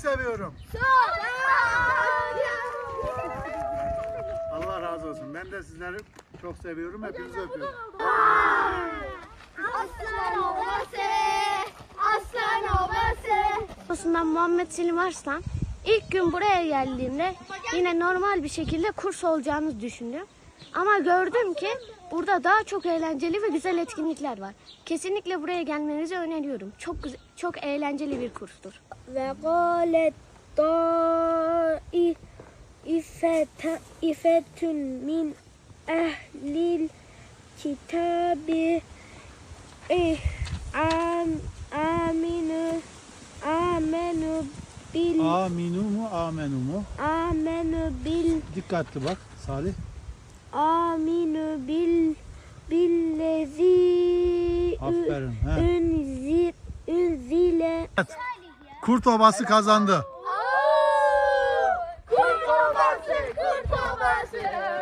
seviyorum. Allah razı olsun. Ben de sizleri çok seviyorum. Hepinizi öpüyorum. Aslan obası, aslan obası. Babasından Muhammed Selim Arslan. İlk gün buraya geldiğimde yine normal bir şekilde kurs olacağını düşündüm. Ama gördüm ki burada daha çok eğlenceli ve güzel etkinlikler var. Kesinlikle buraya gelmenizi öneriyorum. Çok eğlenceli bir kurstur. Ve galet ifetun min ehlil kitabi amenu bil Aminu mu amenu mu? amenu bil Dikkatli bak Salih. aminu billezi Aferin. unzile. Kurt Obası kazandı. Kurt obası, kurt obası.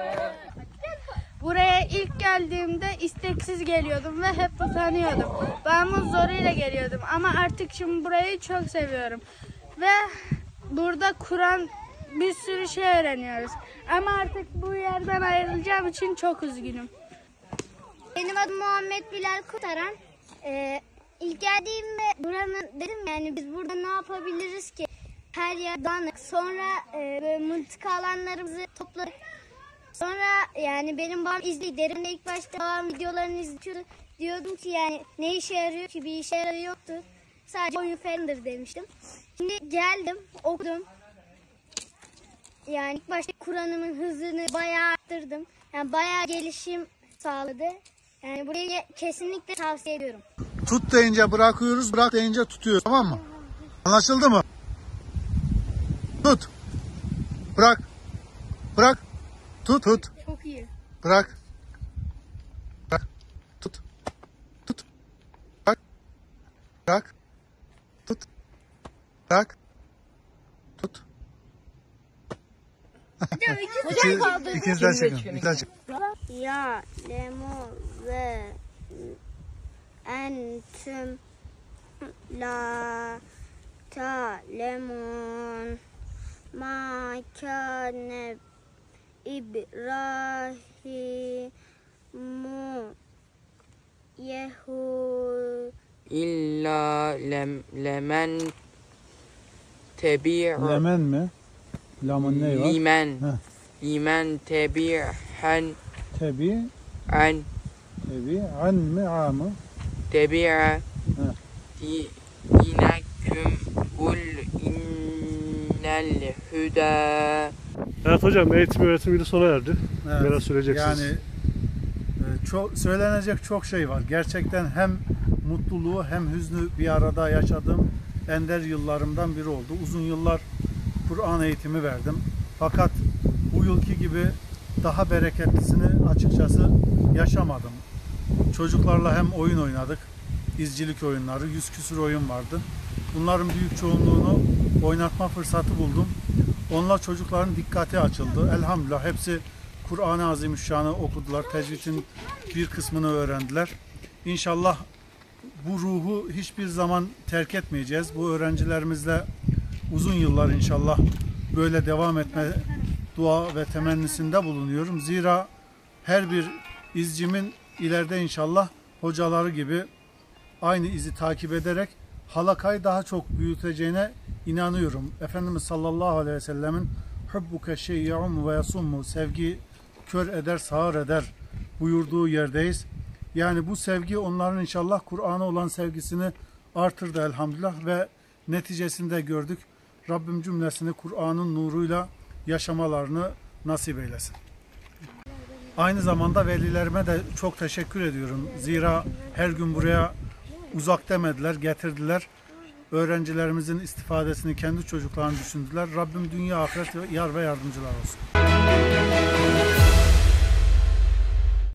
Buraya ilk geldiğimde isteksiz geliyordum ve hep utanıyordum. Babamın zoruyla geliyordum ama artık şimdi burayı çok seviyorum. Ve burada Kur'an bir sürü şey öğreniyoruz. Ama artık bu yerden ayrılacağım için çok üzgünüm. Benim adım Muhammed Bilal Kurtaran. İlk geldiğimde buranın dedim yani biz burada ne yapabiliriz ki? Her yer dağınık. Sonra böyle mıntıka alanlarımızı topladık. Sonra yani benim babam izledi. İlk başta babam videolarını izliyordu. Diyordum ki yani ne işe yarıyor ki, bir işe yarıyor yoktu. Sadece oyun falandır demiştim. Şimdi geldim, okudum. Yani ilk başta Kur'an'ımın hızını bayağı arttırdım. Yani bayağı gelişim sağladı. Yani burayı kesinlikle tavsiye ediyorum. Tut deyince bırakıyoruz, bırak deyince tutuyoruz. Tamam mı? Anlaşıldı mı? Tut. Bırak. Bırak. Tut. Tut. Çok iyi. Bırak. Bırak. Tut. Tut. Bırak. Bırak. Tut. Bırak. Tut. İkinizden çekin. Bir daha çekin. Ya lemu ve entüm la ta'lemun ma kâne İbrahimu İlla lemen tebi'u Lemen mi? Lamın ne var? limen tebi'en Tebi. an Tebi. An mi a mı? tebi'a dineküm kul innel hüda. Evet hocam, eğitim öğretim yılı sona erdi. Evet, Neler söyleyeceksiniz? Yani söylenecek çok şey var. Gerçekten hem mutluluğu hem hüznü bir arada yaşadığım ender yıllarımdan biri oldu. Uzun yıllar Kur'an eğitimi verdim. Fakat bu yılki gibi daha bereketlisini açıkçası yaşamadım. Çocuklarla hem oyun oynadık, izcilik oyunları, 100 küsur oyun vardı. Bunların büyük çoğunluğunu oynatma fırsatı buldum. Onunla çocukların dikkati açıldı. Elhamdülillah hepsi Kur'an-ı Azimüşşan'ı okudular. Tecvidin bir kısmını öğrendiler. İnşallah bu ruhu hiçbir zaman terk etmeyeceğiz. Bu öğrencilerimizle uzun yıllar inşallah böyle devam etme dua ve temennisinde bulunuyorum. Zira her bir izcimin ileride inşallah hocaları gibi aynı izi takip ederek halakayı daha çok büyüteceğine inanıyorum. Efendimiz sallallahu aleyhi ve sellemin hubbuke şey'un ve yasummu, sevgi kör eder sağır eder buyurduğu yerdeyiz. Yani bu sevgi onların inşallah Kur'an'a olan sevgisini artırdı elhamdülillah ve neticesinde gördük. Rabbim cümlesini Kur'an'ın nuruyla yaşamalarını nasip eylesin. Aynı zamanda velilerime de çok teşekkür ediyorum. Zira her gün buraya uzak demediler, getirdiler. Öğrencilerimizin istifadesini kendi çocuklarını düşündüler. Rabbim dünya ahiret yar ve yardımcılar olsun.